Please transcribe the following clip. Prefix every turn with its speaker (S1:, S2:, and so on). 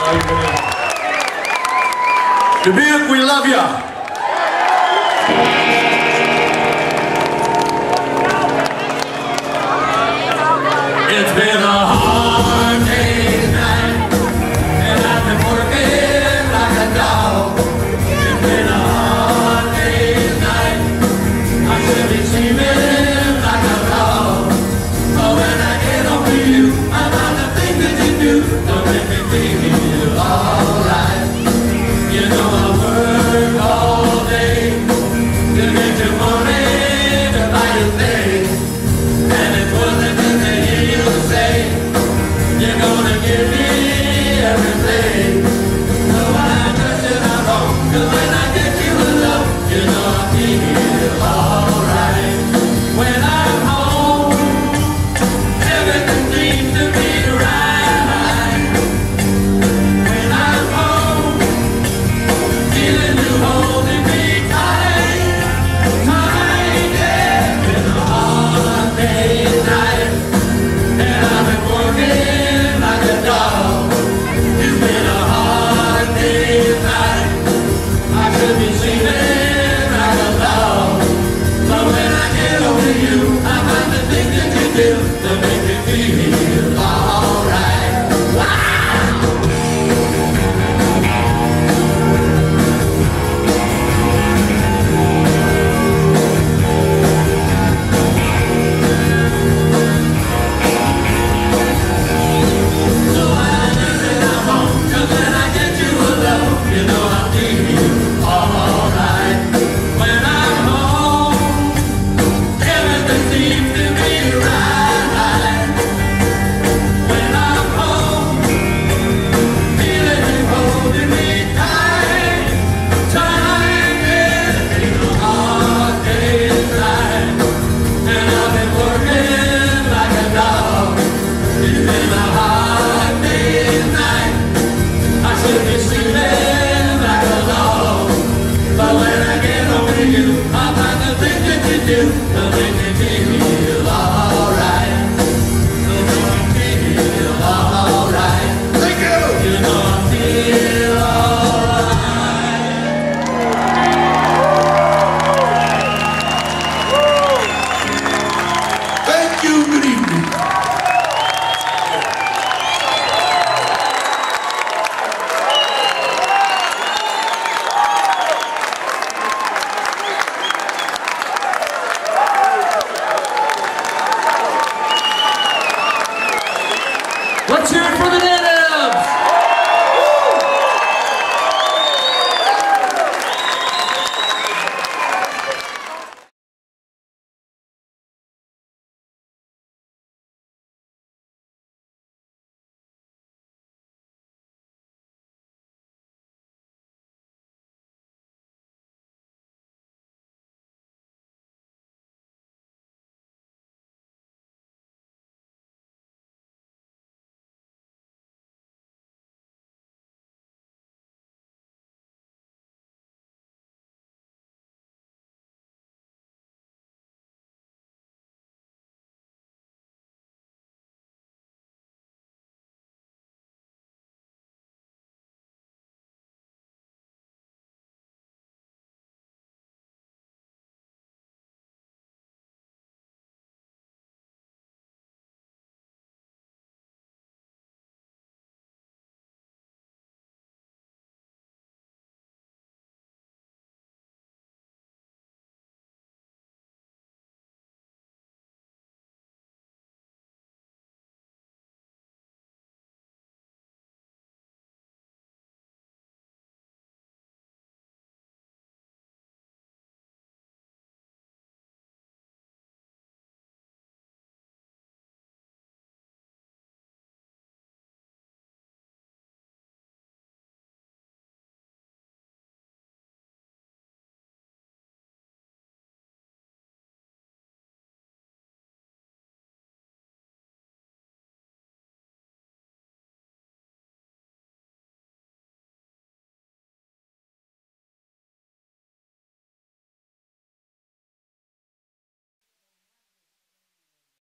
S1: Dubuque, we love ya. It's been a hard day's night, and I've been working like a dog. It's been a hard day's night, I should be sleeping like a dog. But when I get home to you, I find the things that you do to make me feel alright. You know I work all day to get your money to buy your things, and it's worth it to hear you say you're gonna give me everything. So I touch it I'm wrong, 'cause when I get you alone, you know I feel alright. When I'm home, everything seems to be right. When I'm home, feeling you holding me tight, tight, yeah. It's been a hard day's night, and I've been working like a dog. It's been a hard day's night, I should be sleeping like a dog. But when I get over you, I find the things that you do to make me feel alright. Wow! So I know that I'm home, 'cause when I get you alone, you know I feel alright. When I'm home, everything seems to be right. When I'm home, feeling you holding me tight, tight, yeah. It's a hard day's night, and I've been working like a dog. It's been a hard day's night, I should be sleeping like a dog. But when I get home to you, I find the things that you do to make me feel alright. So make me feel alright. Thank you. You know I feel alright. Thank you. Good evening.
S2: Let's hear it for the day.